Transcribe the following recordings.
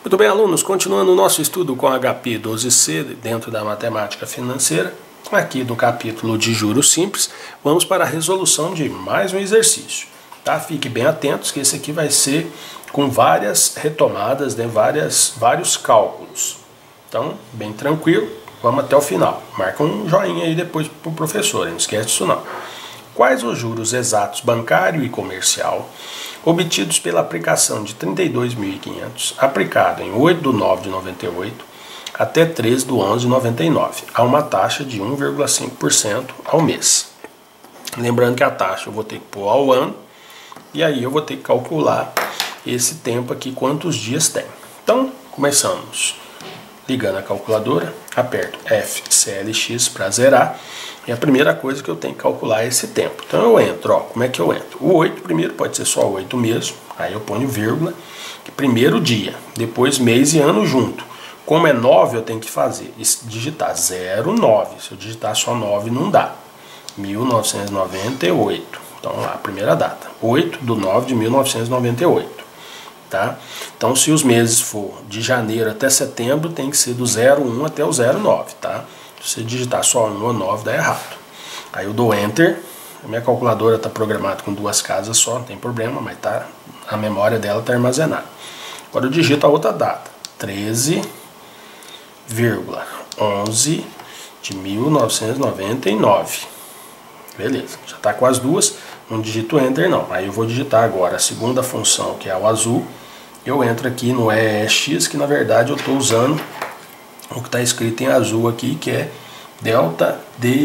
Muito bem, alunos, continuando o nosso estudo com HP 12C dentro da matemática financeira, aqui do capítulo de juros simples, vamos para a resolução de mais um exercício. Tá? Fique bem atentos que esse aqui vai ser com várias retomadas, né? vários cálculos. Então, bem tranquilo, vamos até o final. Marca um joinha aí depois para o professor, não esquece disso não. Quais os juros exatos bancário e comercial obtidos pela aplicação de 32.500, aplicado em 8 de 9 de 98 até 13 de 11 de 99, a uma taxa de 1,5% ao mês? Lembrando que a taxa eu vou ter que pôr ao ano, e aí eu vou ter que calcular esse tempo aqui, quantos dias tem. Então, começamos. Ligando a calculadora, aperto FCLX para zerar. E a primeira coisa que eu tenho que calcular é esse tempo. Então eu entro, ó, como é que eu entro? O 8 primeiro pode ser só 8 mesmo, aí eu ponho vírgula, primeiro dia, depois mês e ano junto. Como é 9 eu tenho que fazer, digitar 09, se eu digitar só 9 não dá. 1998, então lá, primeira data, 8 de 9 de 1998. Tá? Então se os meses for de janeiro até setembro, tem que ser do 01 até o 09, tá? Se você digitar só 1 ou 9, dá errado. Aí eu dou Enter. A minha calculadora está programada com 2 casas só, não tem problema, mas tá, a memória dela está armazenada. Agora eu digito a outra data. 13,11 de 1999. Beleza, já está com as duas. Não digito Enter não. Aí eu vou digitar agora a segunda função, que é o azul. Eu entro aqui no EEX, que na verdade eu estou usando o que está escrito em azul aqui, que é delta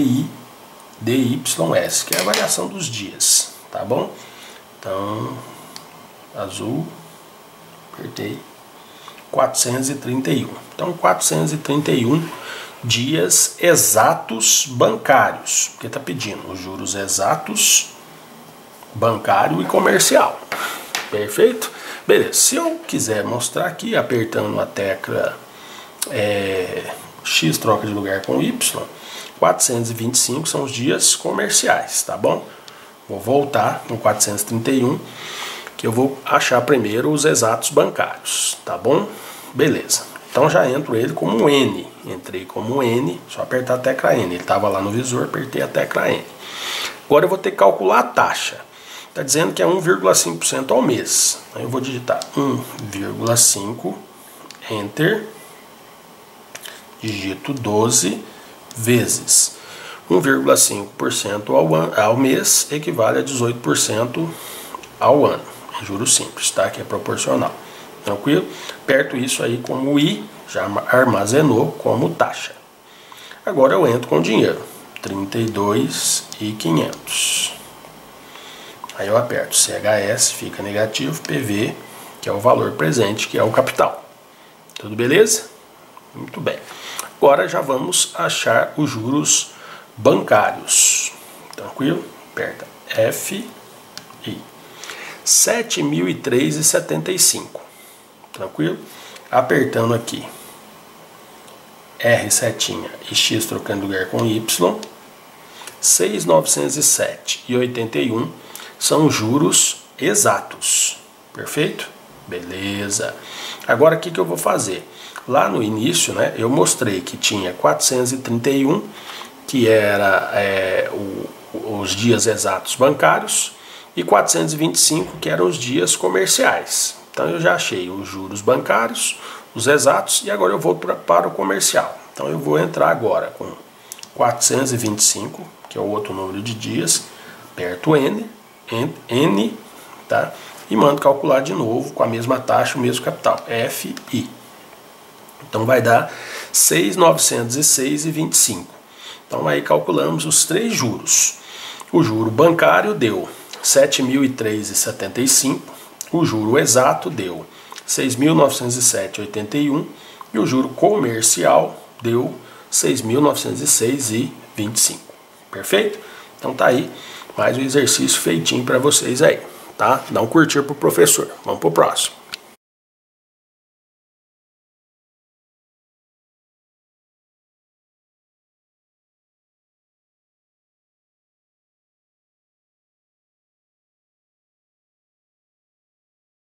DYS, que é a variação dos dias, tá bom? Então, azul, apertei, 431. Então, 431 dias exatos bancários, porque está pedindo os juros exatos bancário e comercial. Perfeito? Beleza, se eu quiser mostrar aqui, apertando a tecla X troca de lugar com Y, 425 são os dias comerciais, tá bom? Vou voltar no 431, que eu vou achar primeiro os exatos bancários, tá bom? Beleza, então já entro ele como um N, entrei como um N, só apertar a tecla N, ele estava lá no visor, apertei a tecla N. Agora eu vou ter que calcular a taxa, está dizendo que é 1,5% ao mês, então eu vou digitar 1,5, Enter, digito 12 vezes 1,5% ao mês equivale a 18% ao ano. É juros simples, tá? Que é proporcional. Tranquilo? Aperto isso aí como I, já armazenou como taxa. Agora eu entro com dinheiro. 32.500. Aí eu aperto CHS, fica negativo, PV, que é o valor presente, que é o capital. Tudo beleza? Muito bem. Agora já vamos achar os juros bancários. Tranquilo? Aperta F e 7.003,75. Tranquilo? Apertando aqui R setinha e X trocando lugar com Y, 6.907,81 são juros exatos. Perfeito? Beleza. Agora o que eu vou fazer? Lá no início, né, eu mostrei que tinha 431, que era os dias exatos bancários, e 425, que eram os dias comerciais. Então eu já achei os juros bancários, os exatos, e agora eu vou para o comercial. Então eu vou entrar agora com 425, que é o outro número de dias, aperto N, tá? E mando calcular de novo com a mesma taxa, o mesmo capital, FI. Então vai dar 6.906,25. Então aí calculamos os 3 juros. O juro bancário deu 7.003,75. O juro exato deu 6.907,81. E o juro comercial deu 6.906,25. Perfeito? Então tá aí mais um exercício feitinho para vocês aí. Tá? Dá um curtir pro professor. Vamos pro próximo.